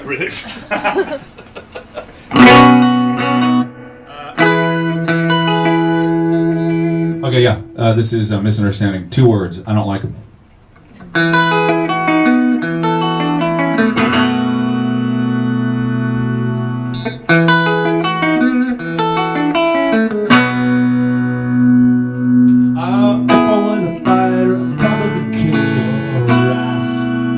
relieved. Okay, yeah. This is a misunderstanding. 2 words. I don't like them. If I was a fighter, I'd probably kick your ass.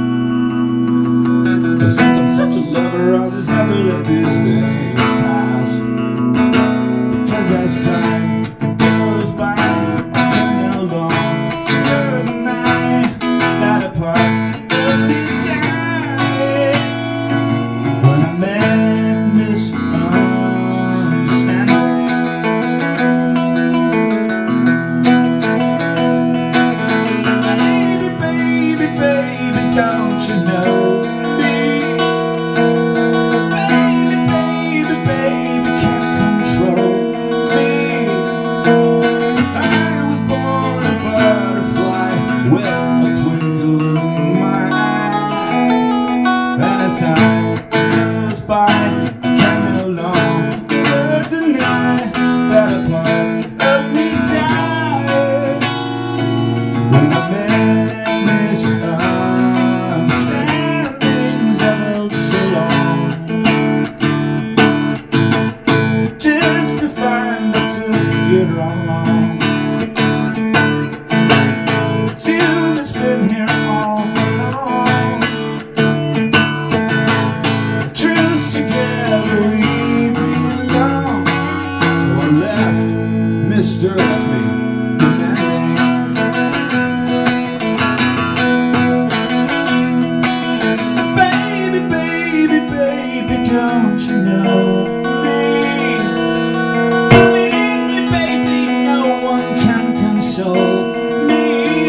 But since I'm such a lover, I'll just have to let these things pass. Because as time goes by, I can no longer deny that a part of me died when I met misunderstanding. Baby, baby, don't you know me? Baby, baby, baby, can't control me. I was born a butterfly with a twinkle in my eye. And as time goes by, I can no longer deny that a part of me died when I met misunderstandings. I felt so long just to find I took it wrong. Still, it's been here all along. Truth together we belong. So I left, Mr. Left me demanding. Baby, baby, baby, don't you know me? Believe me, baby, no one can console me.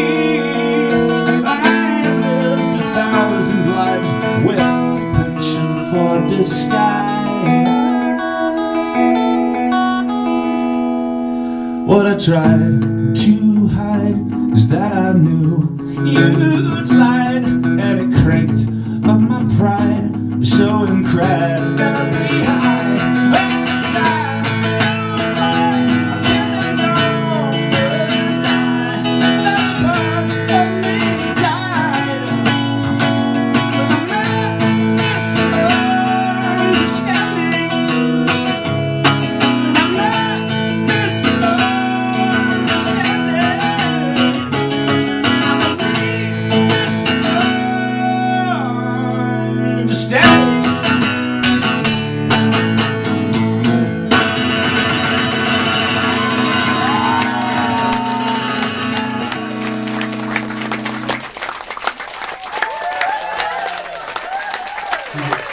I have lived 1,000 lives with penchant for disguise. What I tried to hide is that I knew you'd lied, and it cranked up my pride, so incredibly high. When this time goes by, I can no longer deny that a part of me died when I met misunderstanding. When I met misunderstanding. I believe misunderstanding. Thank you.